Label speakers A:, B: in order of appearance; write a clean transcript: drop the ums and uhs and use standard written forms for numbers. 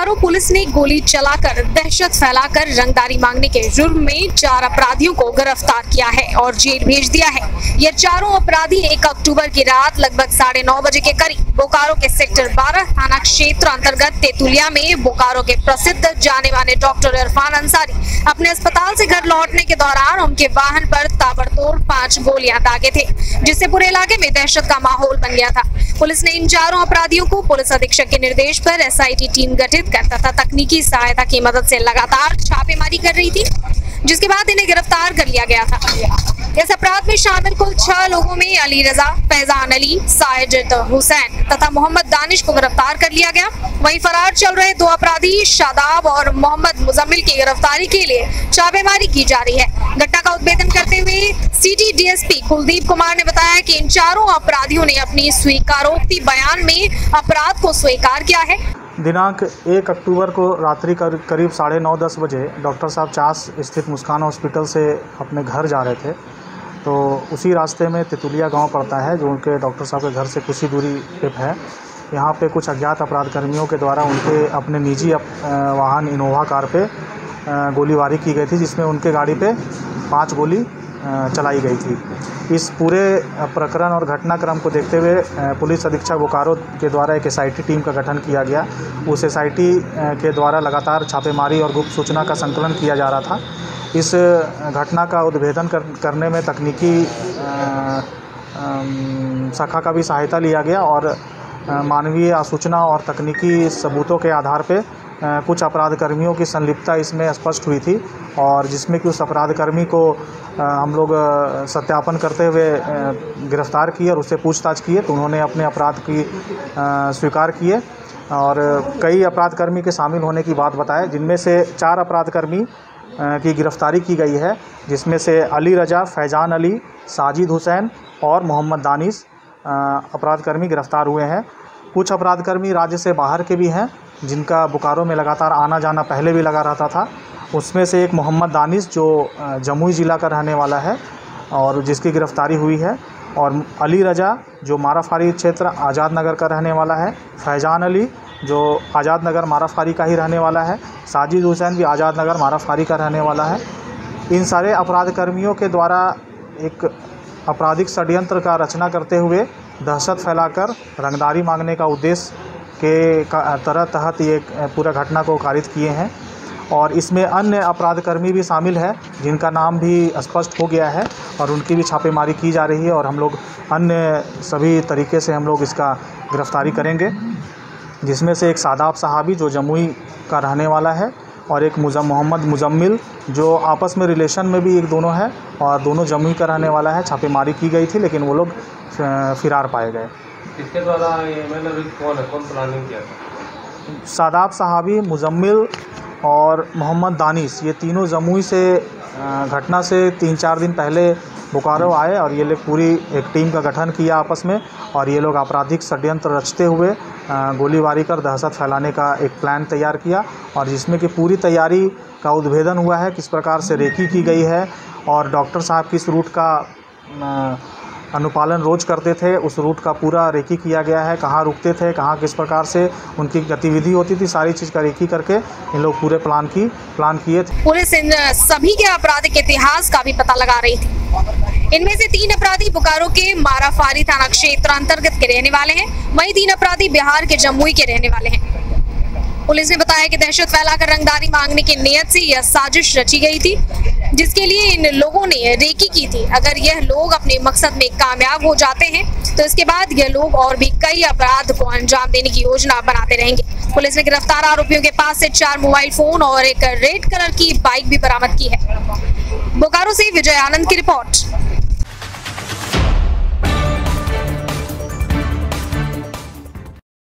A: Bokaro police ने गोली चलाकर दहशत फैलाकर रंगदारी मांगने के जुर्म में 4 अपराधियों को गिरफ्तार किया है और जेल भेज दिया है। ये चारों अपराधी 1 अक्टूबर की रात लगभग 9:30 बजे के करीब बोकारो के सेक्टर 12 थाना क्षेत्र अंतर्गत तेतुलिया में बोकारो के प्रसिद्ध जाने माने डॉक्टर इरफान अंसारी अपने अस्पताल से घर लौटने के दौरान उनके वाहन पर ताबड़तोड़ 5 गोलियां दागे थे, जिससे पूरे इलाके में दहशत का माहौल बन गया था। पुलिस ने इन चारों अपराधियों को पुलिस अधीक्षक के निर्देश पर SIT टीम गठित कर तथा तकनीकी सहायता की मदद से लगातार छापेमारी कर रही थी, जिसके बाद इन्हें गिरफ्तार कर लिया गया था। इस अपराध में शामिल कुल 6 लोगों में अली रजा, फैजान अली, साजिद हुसैन तथा मोहम्मद दानिश को गिरफ्तार कर लिया गया। वहीं फरार चल रहे 2 अपराधी शादाब और मोहम्मद मुजम्मिल की गिरफ्तारी के लिए छापेमारी की जा रही है। घटना का उद्भेदन करते हुए सिटी DSP कुलदीप कुमार ने बताया कि इन चारों अपराधियों ने अपनी स्वीकारोक्ति बयान में अपराध को स्वीकार किया है।
B: दिनांक 1 अक्टूबर को रात्रि करीब 9:30-10 बजे डॉक्टर साहब चास स्थित मुस्कान हॉस्पिटल से अपने घर जा रहे थे, तो उसी रास्ते में तेतुलिया गांव पड़ता है जो उनके डॉक्टर साहब के घर से कुछ ही दूरी पे है। यहाँ पे कुछ अज्ञात अपराध कर्मियों के द्वारा उनके अपने निजी वाहन इनोवा कार पे गोलीबारी की गई थी, जिसमें उनके गाड़ी पे 5 गोली चलाई गई थी। इस पूरे प्रकरण और घटनाक्रम को देखते हुए पुलिस अधीक्षक बोकारो के द्वारा एक SIT टीम का गठन किया गया। उस SIT के द्वारा लगातार छापेमारी और गुप्त सूचना का संकलन किया जा रहा था। इस घटना का उद्भेदन करने में तकनीकी शाखा का भी सहायता लिया गया और मानवीय सूचना और तकनीकी सबूतों के आधार पे कुछ अपराध कर्मियों की संलिप्तता इसमें स्पष्ट हुई थी, और जिसमें कि उस अपराध कर्मी को हम लोग सत्यापन करते हुए गिरफ्तार किए और उससे पूछताछ किए, तो उन्होंने अपने अपराध की स्वीकार किए और कई अपराध कर्मी के शामिल होने की बात बताए, जिनमें से 4 अपराध कर्मी की गिरफ्तारी की गई है, जिसमें से अली रजा, फैजान अली, साजिद हुसैन और मोहम्मद दानिश अपराध कर्मी गिरफ्तार हुए हैं। कुछ अपराध कर्मी राज्य से बाहर के भी हैं, जिनका बोकारो में लगातार आना जाना पहले भी लगा रहता था। उसमें से एक मोहम्मद दानिश जो जमुई ज़िला का रहने वाला है और जिसकी गिरफ्तारी हुई है, और अली रजा जो माराफारी क्षेत्र आज़ाद नगर का रहने वाला है, फैजान अली जो आज़ाद नगर माराफारी का ही रहने वाला है, साजिद हुसैन भी आज़ाद नगर माराफारी का रहने वाला है। इन सारे अपराध कर्मियों के द्वारा एक आपराधिक षड्यंत्र का रचना करते हुए दहशत फैलाकर रंगदारी मांगने का उद्देश्य के तहत ये पूरा घटना को कारित किए हैं, और इसमें अन्य अपराध कर्मी भी शामिल है जिनका नाम भी स्पष्ट हो गया है और उनकी भी छापेमारी की जा रही है, और हम लोग अन्य सभी तरीके से हम लोग इसका गिरफ्तारी करेंगे, जिसमें से एक शादाब साहबी जो जमुई का रहने वाला है और एक मोहम्मद मुजम्मिल जो आपस में रिलेशन में भी एक दोनों है और दोनों जमुई का रहने वाला है। छापेमारी की गई थी लेकिन वो लोग फिरार पाए गए।
C: किसके द्वारा कौन प्लानिंग किया था?
B: शादाब साहबी, मुजम्मिल और मोहम्मद दानिश, ये तीनों जमुई से घटना से 3-4 दिन पहले बोकारो आए और ये लोग पूरी एक टीम का गठन किया आपस में, और ये लोग आपराधिक षड्यंत्र रचते हुए गोलीबारी कर दहशत फैलाने का एक प्लान तैयार किया, और जिसमें कि पूरी तैयारी का उद्भेदन हुआ है, किस प्रकार से रेकी की गई है और डॉक्टर साहब किस रूट का अनुपालन रोज करते थे, उस रूट का पूरा रेकी किया गया है, कहाँ रुकते थे, कहाँ किस प्रकार से उनकी गतिविधि होती थी, सारी चीज़ का रेकी करके इन लोग पूरे प्लान किए थे।
A: पुलिस इन सभी के आपराधिक इतिहास का भी पता लगा रही थी। इनमें से 3 अपराधी बोकारो के माराफारी थाना क्षेत्र अंतर्गत के रहने वाले हैं, वहीं 3 अपराधी बिहार के जमुई के रहने वाले हैं। पुलिस ने बताया कि दहशत फैलाकर रंगदारी मांगने की नियत से यह साजिश रची गई थी, जिसके लिए इन लोगों ने रेकी की थी। अगर यह लोग अपने मकसद में कामयाब हो जाते हैं तो इसके बाद यह लोग और भी कई अपराध को अंजाम देने की योजना बनाते रहेंगे। पुलिस ने गिरफ्तार आरोपियों के पास से 4 मोबाइल फोन और एक रेड कलर की बाइक भी बरामद की है। बोकारो से विजय आनंद की रिपोर्ट।